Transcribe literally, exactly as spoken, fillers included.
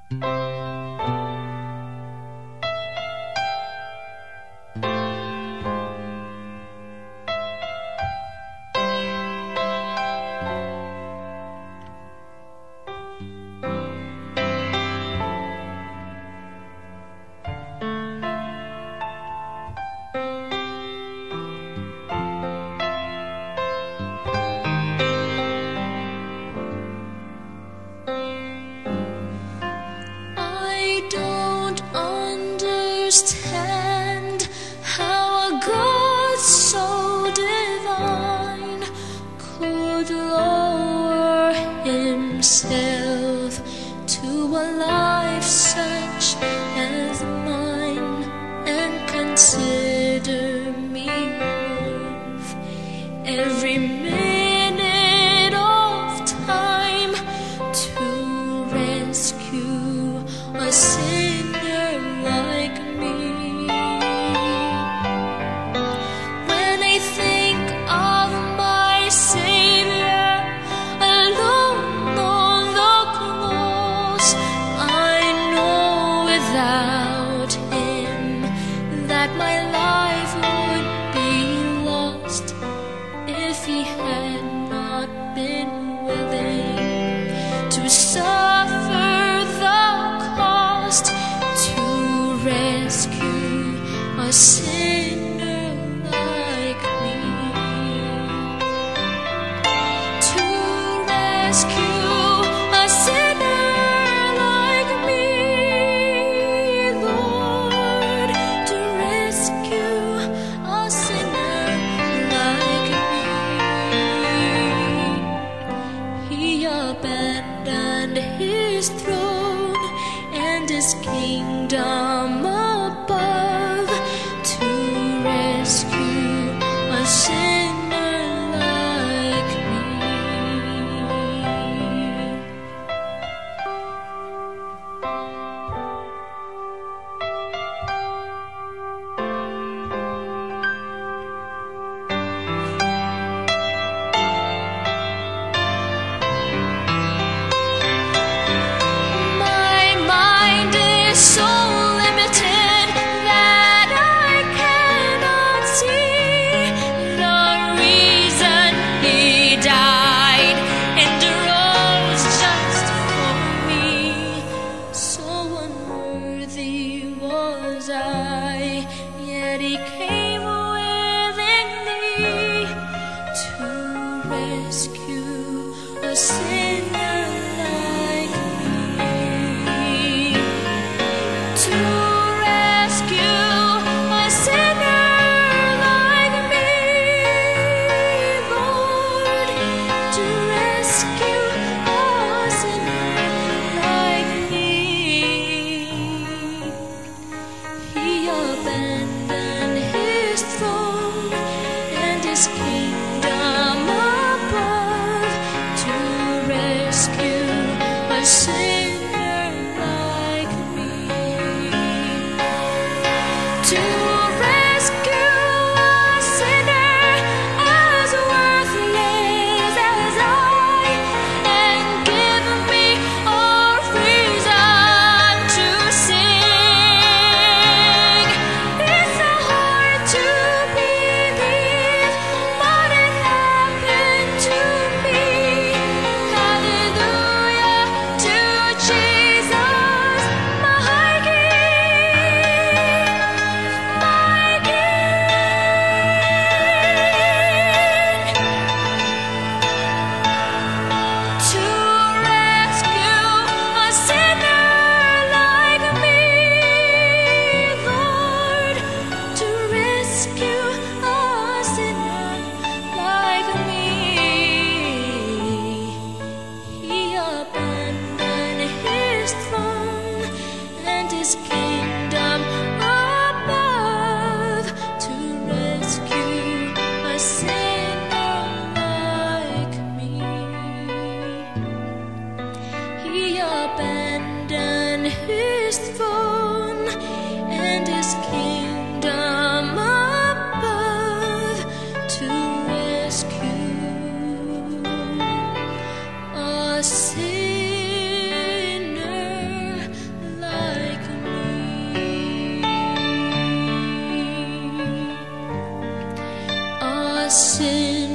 Understand how a God so divine could lower himself to a life such as mine and consider me worth every minute of time to rescue a sinner like me. When I think of my Savior alone on the cross, I know without him that my life would be lost if he had not been willing to suffer the cost to rescue a sinner like me. To rescue a sinner like me, Lord. To rescue a sinner like me. He abandoned his throne and his kingdom above to rescue a sinner like me. My mind is so limited that I cannot see the reason he died and rose just for me. So unworthy was I, yet he came willingly to rescue a sinner like me. To rescue a sinner like me, Lord. To rescue a sinner like me. He abandoned his throne and his kingdom above to rescue a sinner like me. To rescue a sinner as worthless as I, and give me a reason to sing. It's so hard to believe, but it happened to me. Hallelujah to sin.